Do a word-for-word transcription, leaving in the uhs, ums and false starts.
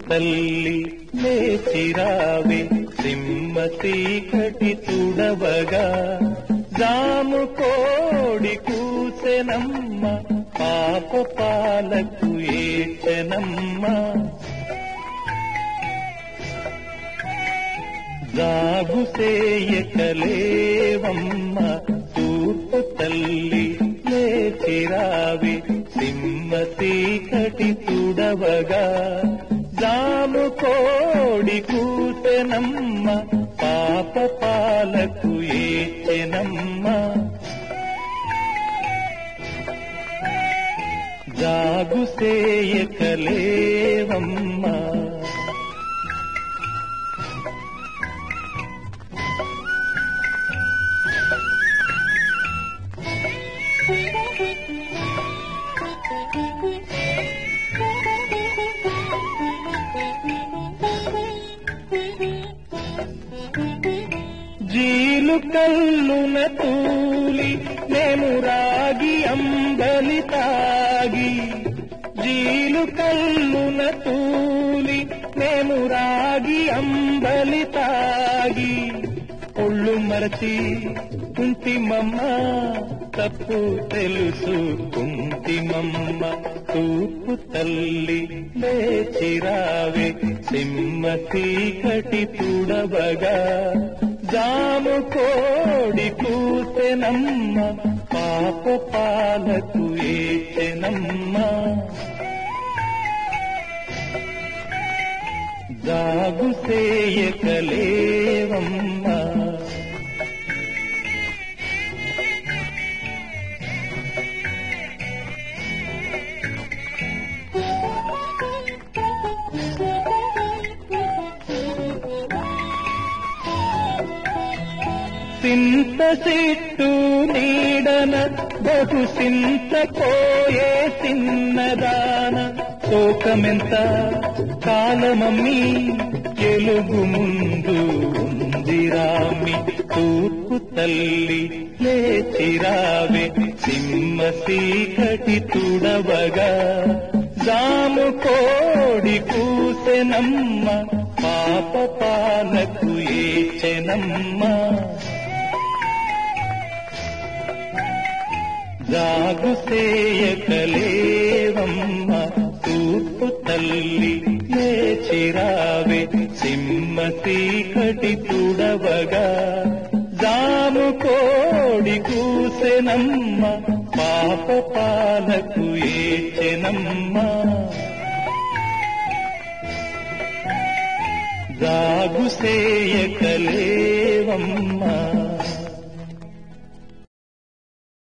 తల్లి లేచిరావే సింహ చీకటి తుడవగా జాము కోడి కూసెనమ్మ పాప పాలకు ఏచెనమ్మ జాగు సేయకలేవమ్మ తూర్పు తల్లి లేచిరావే సింహ చీకటి తుడవగా జాము కోడి కూసెనమ్మ పాప పాలకు ఏచెనమ్మ జాగు సేయకలేవమ్మ జీలు కల్లున తూలి నేను రాగి అంబలి తాగి జీలు కల్లున తూలి నేను రాగి అంబలి తాగి ఒళ్ళు మరచి కుంటిమమ్మ తప్పు తెలుసు కుంటిమమ్మ తూర్పు తల్లి లేచిరావే సింహ చీకటి తుడవగా జాము కోడి కూసెనమ్మ పాప పాలకు ఏచెనమ్మ జాగు సేయకలేవమ్మ సింత సిట్టు నీడన బహు సింత కోయే సిన్నదాన శోకమెంత కాలమమ్మి ఎలుగు ముందు ఉందిరామి తూర్పు తల్లి లేచిరావే సింహ చీకటి తుడవగా జాము కోడి కూసెనమ్మ పాప పాలకు ఏచెనమ్మ జాగు సేయకలేవమ్మ తూర్పు తల్లి లేచిరావే సింహ చీకటి తుడవగా జాము కోడి కూసెనమ్మ పాప పాలకు ఏచెనమ్మ జాగు సేయకలేవమ్మ